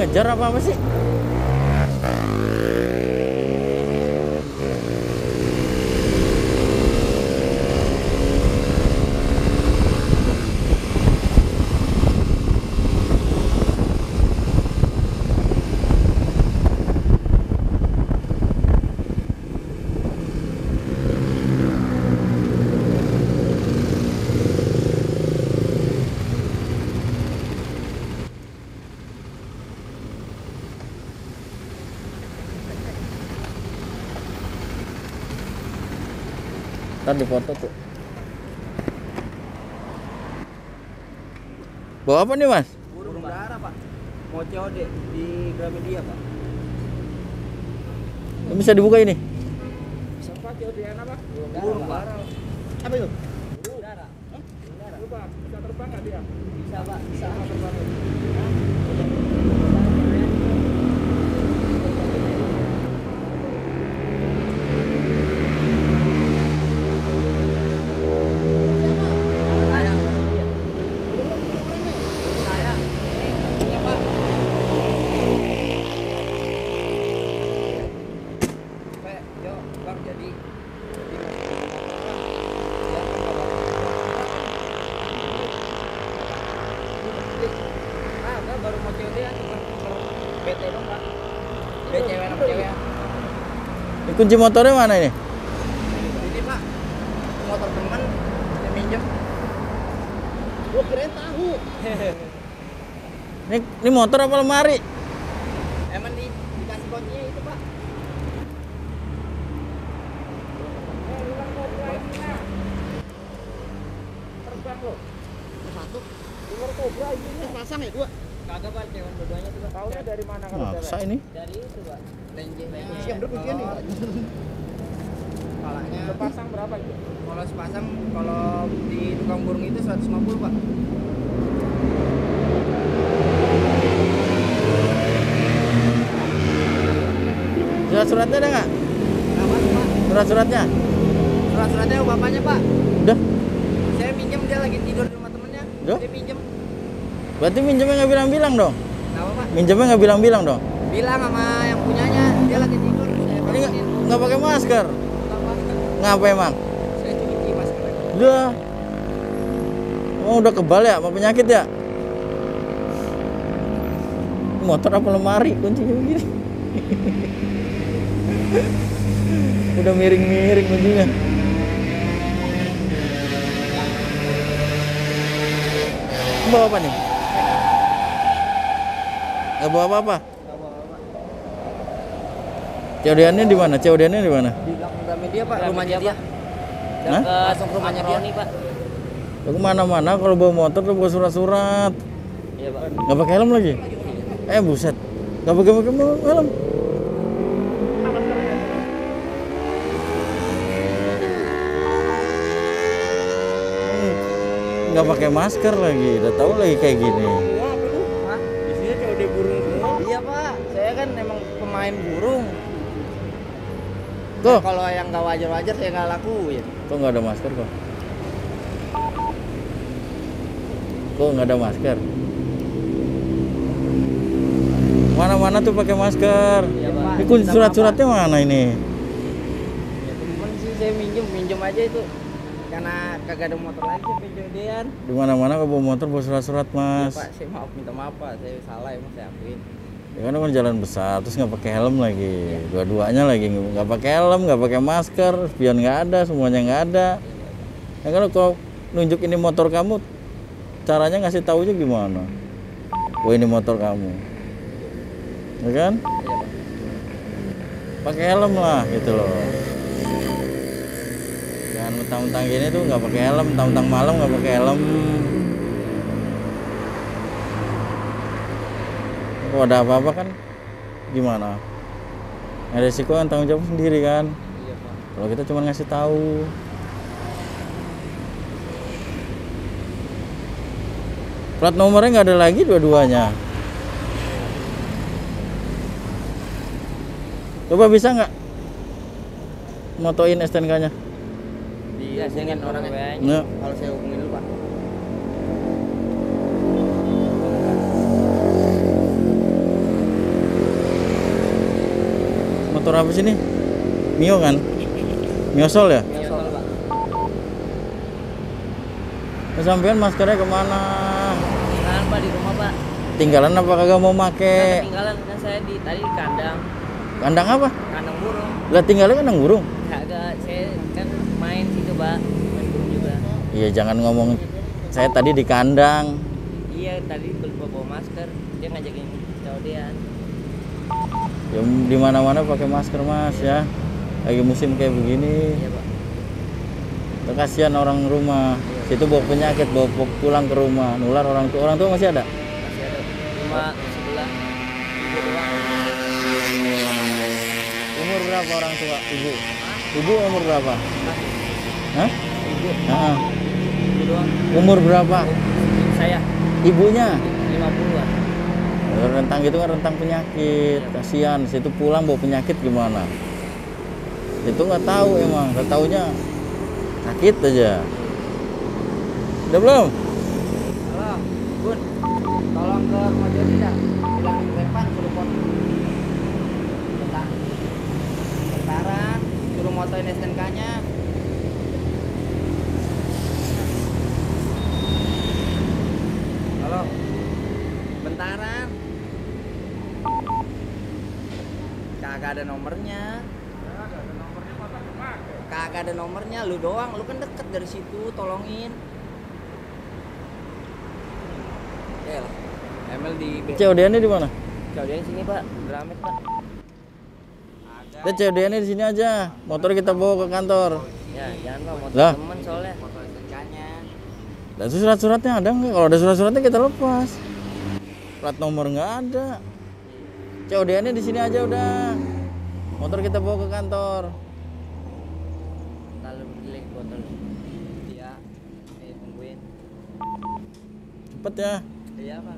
ngejar apa sih? Ntar dipoto tuh. Bawa apa nih mas? Burung dara pak. Mau COD di Gramedia pak. Ini bisa dibuka ini? Bisa pak COD apa? Burung dara. Apa itu? Burung dara. Burung dara. Pak, bisa terbang nggak dia? Bisa pak. Bisa terbang. Baru mau COD ya, BT dong pak. Dia cewek sama cewek. Ini kunci motornya mana ini? Ini pak, motor teman saya minjem. Gua kirain tahu. Ini motor apa lemari? Emang dikasih kuncinya itu pak. Terbang lo. Satu. Ular kobra ini pasang ya dua. Kagak pak, cewek dua-duanya tuh pak. Taunya dari mana kalau Masa ini? Dari itu pak. Lenje. Siap berpikir nih. Palanya. Sepasang berapa itu? Kalau sepasang kalau di tukang burung itu 150 pak. Surat-suratnya ada nggak? Berapa pak? Surat-suratnya? Surat-suratnya bapaknya pak. Udah. Saya minjem, dia lagi tidur di rumah temennya. Duh. Dia minjem. Berarti minjemnya nggak bilang-bilang dong? Kenapa pak? Minjemnya nggak bilang-bilang dong? Bilang sama yang punyanya, dia lagi tidur. Saya Ini bangunin. nggak pakai masker? Nggak, Pak. Ngapa emang? Saya cuci masker. Udah. Oh udah kebal ya sama penyakit ya? Motor apa lemari kuncinya begini? Udah miring-miring kuncinya. Bawa apa nih? Nggak bawa apa-apa? COD-annya di mana? COD-annya di mana? Di belakang Gramedia pak, rumahnya dia. Hah? Langsung ke rumahnya dia nih pak. Lu kemana-mana kalau bawa motor tuh bawa surat-surat. Iya pak. Nggak pakai helm lagi? Buset. Nggak pakai helm. Nggak pakai masker lagi. Udah tahu lagi kayak gini. Hah? Isinya COD burung semua. Iya pak, saya kan emang pemain burung. Kok? Kalau yang nggak wajar-wajar saya nggak lakuin. Kok nggak ada masker kok? Kok nggak ada masker? Mana-mana tuh pakai masker. Iya pak. Ini kunci surat-suratnya mana ini? Ya temen sih saya minjem aja itu. Karena kagak ada motor lagi saya pinjam dian. Di mana-mana kalau bawa motor bawa surat-surat mas. Ya, pak, saya minta maaf pak, saya salah emang saya akuin. Ya kan jalan besar terus nggak pakai helm lagi. Dua-duanya lagi nggak pakai helm, nggak pakai masker, spion nggak ada, semuanya nggak ada. Ya kan kalau nunjuk ini motor kamu, caranya ngasih taunya gimana? Wah ini motor kamu, ya kan? Iya pak. Pakai helm lah gitu loh. Jangan mentang-mentang gini tuh nggak pakai helm, mentang-mentang malam nggak pakai helm. Kalau ada apa-apa kan gimana? Yang resiko kan tanggung jawab sendiri kan. Iya pak. Kalau kita cuma ngasih tahu. Plat nomornya nggak ada lagi dua-duanya. Coba bisa nggak motoin STNK-nya? Iya, saya ingin orangnya. Nggak. Kalau saya hubungin dulu pak. motor apa sih ini? Mio kan? Mio Sol ya? Iya, soal Pak. Kesampean maskernya kemana? Tinggalan Pak di rumah Pak. Tinggalan apa kagak mau make? Ketinggalan kan saya tadi di kandang. Kandang apa? Kandang burung. Lah tinggalnya kandang burung. Kagak, saya kan main situ Pak. Main burung juga. Iya jangan ngomong saya tadi di kandang. Iya, tadi lupa bawa masker. Dia ngajakin cowok-cowok. Ya di mana-mana pakai masker Mas ya. Lagi musim kayak begini. Iya Pak. Kasihan orang rumah. Situ bawa penyakit, bawa pulang ke rumah, nular orang tua. Orang tua masih ada? Masih ada cuma sebelah ibu doang. Umur berapa orang tua ibu? Ibu umur berapa? Hah? Ibu, Nah, ibu doang. umur berapa? Saya Ibunya? 50-an. Rentang gitu kan rentang penyakit. Kasihan. Situ pulang bawa penyakit gimana? Itu nggak tahu emang. Nggak taunya sakit aja. Udah belum? Halo, Bun. Tolong ke rumah Jody dah. Bilangin ke depan suruh foto. Bentaran, suruh motoin STNK-nya. Halo. Bentaran. Kagak ada nomornya. Kagak ada nomornya, lu doang, lu kan deket dari situ, tolongin. Ya lah. ML di COD-nya di mana? Cowoknya sini Pak, Gramet Pak. Ya COD-nya di sini aja. Motor kita bawa ke kantor. Ya, jangan Pak, motor Lah. temen soalnya. Motor STNK-nya. Dan surat-suratnya ada nggak? Kalau ada surat-suratnya kita lepas. Plat nomor nggak ada. COD-nya di sini aja udah. Motor kita bawa ke kantor. Lalu beli botol. Iya. Tungguin. Cepet ya. Iya Pak.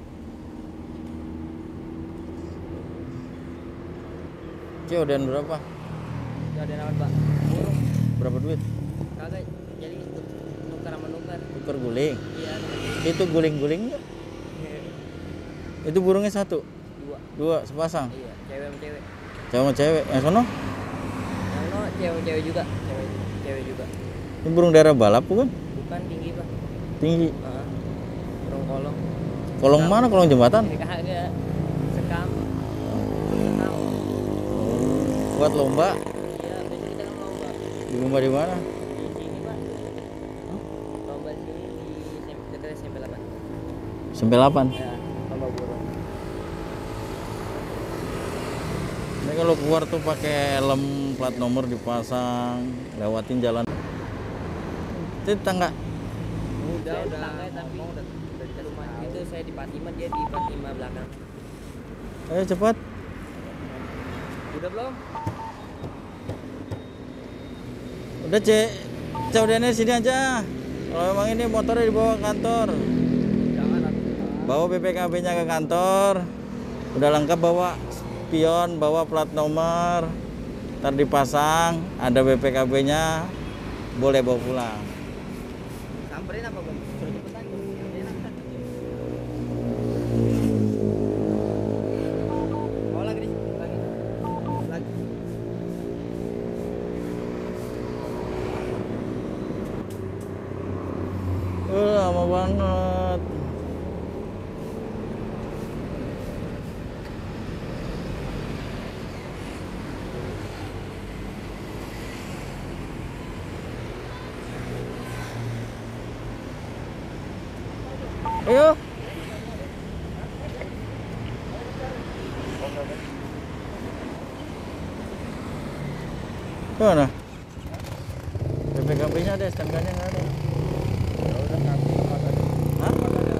COD-nya berapa? Cowoknya nawan Pak. Burung. Berapa duit? Kagak jadi tukar sama nukar. Tuker guling. Iya. Itu guling-guling nggak? Itu burungnya satu, Dua. dua sepasang. Iya, cewek sama cewek. Cewek sama cewek. Yang sono? Yang no cewek juga. Cewek juga. Ini burung daerah balap bukan? Bukan tinggi Pak. Tinggi. Heeh. Burung kolong. Kolong mana? Kolong jembatan? Kagak. Sekam. Buat lomba. Iya, besok kita kan lomba. Di lomba di mana? Di sini Pak. Lomba di sini di dekat SMP 8. SMP 8. Ya, lomba burung. Ini kalau keluar tuh pakai helm, plat nomor dipasang, lewatin jalan. Itu tangga. Udah tangga tapi udah di rumah itu saya di Fatima, dia di Fatima belakang. Ayo cepat. Udah belum? Udah cek. COD-nya sini aja. Kalau memang ini motornya dibawa ke kantor. Jangan Bawa BPKB-nya ke kantor. Udah lengkap bawa spion, bawa plat nomor. Ntar dipasang, ada BPKB-nya. Boleh bawa pulang. samperin apa Bang? Suruh cepetan. Enak kan? Oh lagi di lagi. Lagi. Lama banget. Ayo. Mana? BPKB-nya ada, STNK-nya nggak ada. Hah?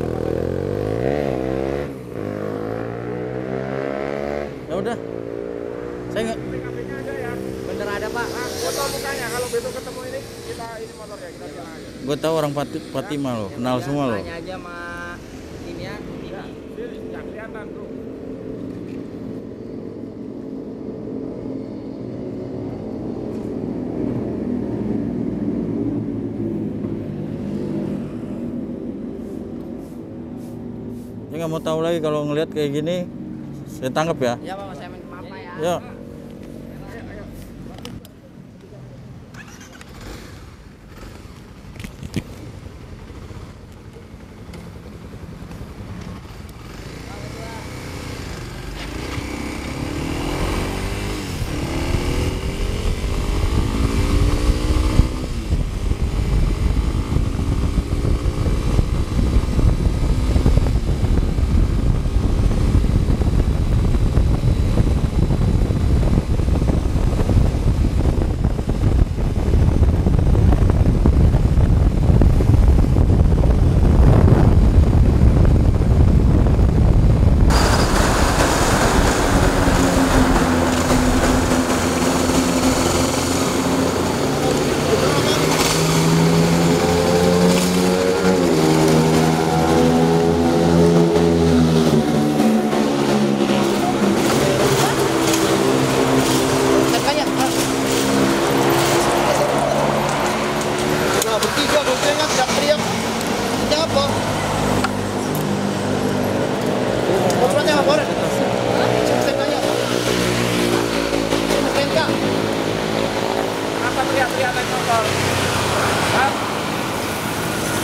Ya udah. Saya nggak. BPKB-nya ada ya. Bener ada Pak. Foto mukanya kalau besok ketemu ini kita ini motornya kita bilang aja. Gue tahu orang Fatima loh, kenal semua loh. Tanya aja sama inian ini. Ya kelihatan tuh. Saya nggak mau tahu lagi kalau ngelihat kayak gini. Saya tangkap ya. Ya Pak, saya main apa ya? Ya.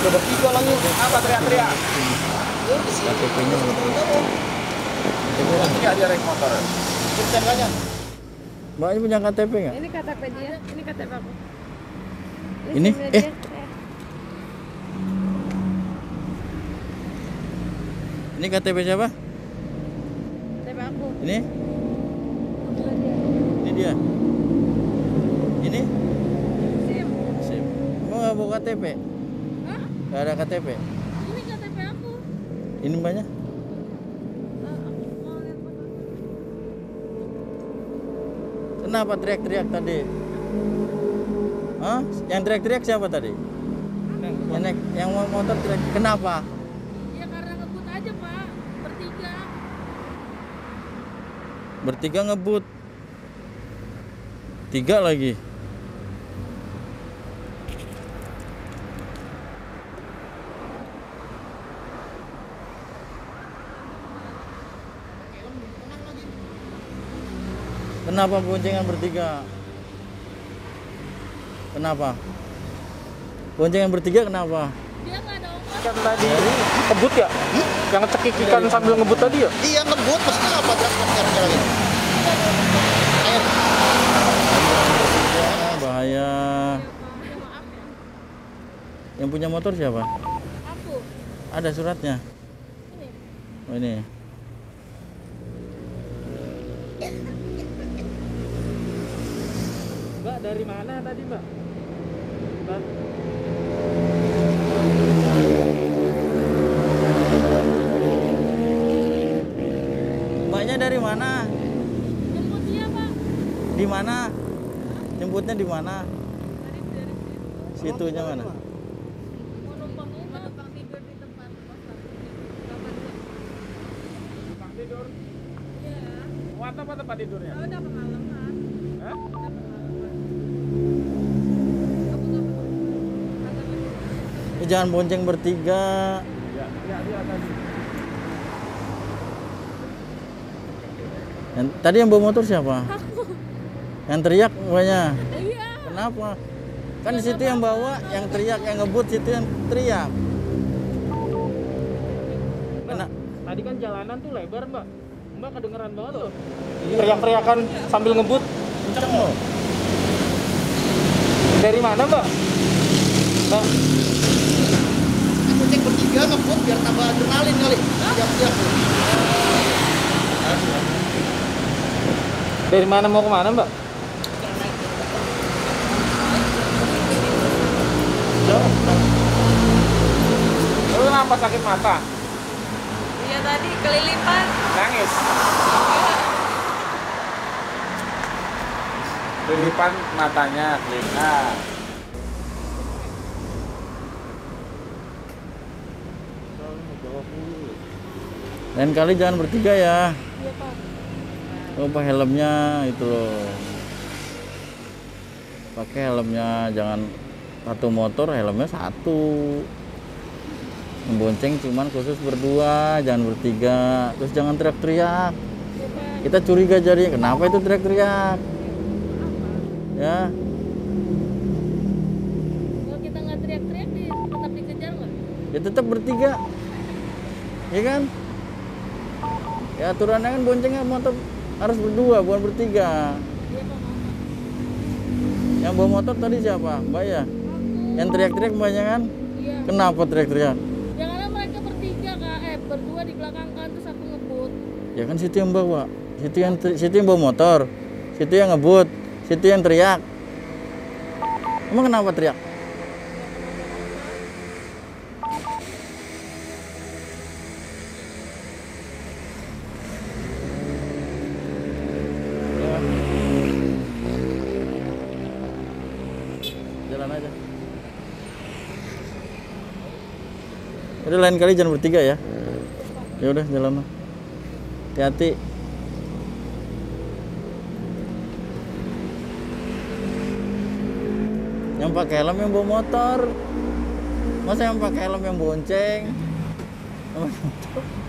Udah bertiga lagi. Apa teriak-teriak? KTP-nya Iya dia naik motor. Tersangkanya. Mbak ini punya KTP nggak? Ini KTP dia, ini KTP aku. Ini? SIM-nya dia. Ini KTP siapa? KTP aku. Ini? Itulah dia. Ini dia. Ini? SIM. SIM. Kamu nggak bawa KTP? Hah? Nggak ada KTP? Ini KTP aku. Ini mbaknya? Aku mau lihat foto. Kenapa teriak-teriak tadi? Hah? Yang teriak-teriak siapa tadi? Yang mau motor teriak. Kenapa? Ya karena ngebut aja pak, bertiga. Bertiga ngebut. 3 lagi. Kenapa boncengan bertiga? Kenapa? Boncengan bertiga kenapa? Dia nggak ada ongkos. Kan tadi ngebut ya? Yang cekikikan sambil ngebut tadi ya? Iya ngebut, maksudnya apa? Teriak-teriak lagi. Ayo. Bahaya. Ya maaf ya. Yang punya motor siapa? Aku. Ada suratnya. Ini. Oh ini. Mbak dari mana tadi mbak? Mbak. Mbaknya dari mana? Jemput dia pak. Di mana? Jemputnya di mana? Dari situ. Situnya mana? Mau numpang ini. Mau numpang tidur di tempat kosan. Kapan dia? Tempat tidur. Iya. Muat apa tempat tidurnya? Oh, udah pengalaman. Hah? Udah pengalaman. Kamu nggak pernah. Jangan bonceng bertiga. Iya, iya tadi. Tadi yang bawa motor siapa? Aku. Yang teriak mbaknya. Iya. Kenapa? Kan di situ yang bawa, yang teriak, yang ngebut situ yang teriak. Kena. Tadi kan jalanan tuh lebar mbak. Mbak kedengeran banget loh. Teriak-teriakan sambil ngebut. Kenceng loh. Dari mana mbak? Mbak. Kucing bertiga ngebut biar tambah adrenalin kali. Teriak-teriak. Dari mana mau kemana mbak? Lu kenapa sakit mata? Iya tadi kelilipan. Nangis? Kelilipan matanya, kelihatan. Lain kali jangan bertiga ya. Iya pak. Lupa helmnya itu loh. Pakai helmnya, jangan satu motor helmnya satu. Membonceng cuman khusus berdua, jangan bertiga. Terus jangan teriak-teriak. Iya pak. Kita curiga jadinya, kenapa itu teriak-teriak? Ya, Kalau kita nggak teriak-teriak tetap dikejar nggak? ya tetap bertiga. Ya kan? Ya aturannya kan boncengnya motor harus berdua, bukan bertiga. Iya pak. Yang bawa motor tadi siapa? Mbak ya? Aku. Yang teriak-teriak mbaknya kan? Iya. Kenapa teriak-teriak? Ya karena mereka bertiga kak, berdua di belakang kan terus aku ngebut. Ya kan situ yang bawa, situ yang bawa motor, situ yang ngebut, situ yang teriak. Emang kenapa teriak? Jalan aja. Udah lain kali jangan bertiga ya. Ya udah jalan lah. Hati-hati. Yang pakai helm yang bawa motor. Masa yang pakai helm yang bonceng? Yang pakai motor.